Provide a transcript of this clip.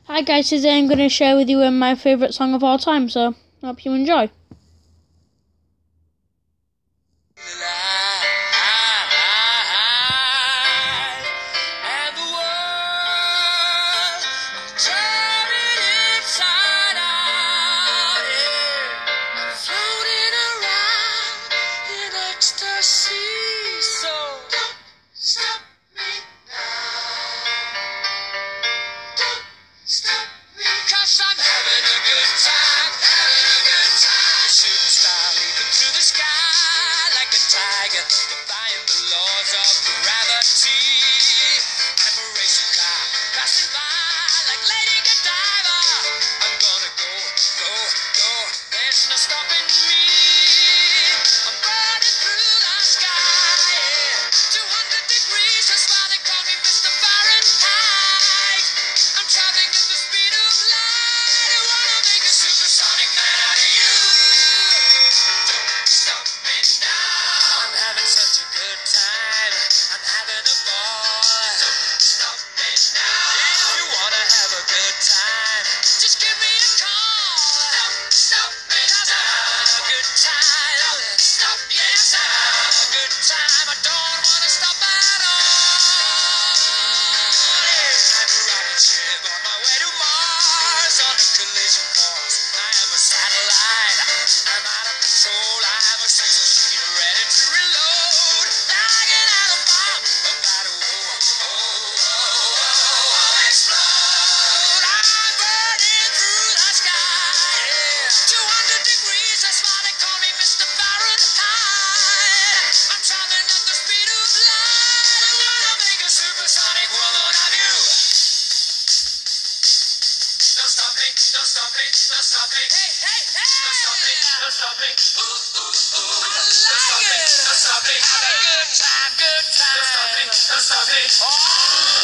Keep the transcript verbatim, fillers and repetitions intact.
Hi guys, today I'm going to share with you my favourite song of all time, so I hope you enjoy. Defying the laws of gravity. I'm a racing car passing by like Lady Godiva. I'm gonna go, go, go. There's no stopping me. I'm burning through the sky. two hundred degrees, that's why they call me Mister Fahrenheit. I'm traveling at the speed of light. I wanna make a supersonic man out of you. Don't stop me now. I'm having such a good time. I'm having a ball. Don't stop me now. If you wanna have a good time, just give me a call. Don't stop me now. I'm having a good time. Don't stop. Yes, I'm having a good time. I don't wanna stop at all. Yeah, I'm a rocket ship on my way to Mars on a collision course. I am a satellite. I'm out of control. I'm a sex machine ready to reload. Like an atom bomb about to oh, oh, oh, oh, oh, explode. I'm burning through the sky. Yeah. two hundred degrees, that's why they call me Mister Fahrenheit. I'm traveling at the speed of light. I wanna make a supersonic woman of you. Don't stop me, don't stop me, don't stop me. Hey, hey, hey! Don't stop me, don't stop me. Ooh, ooh, ooh. I like don't stop it. Me, don't stop me. Have a good time, good time. Don't stop me, don't stop me. Oh.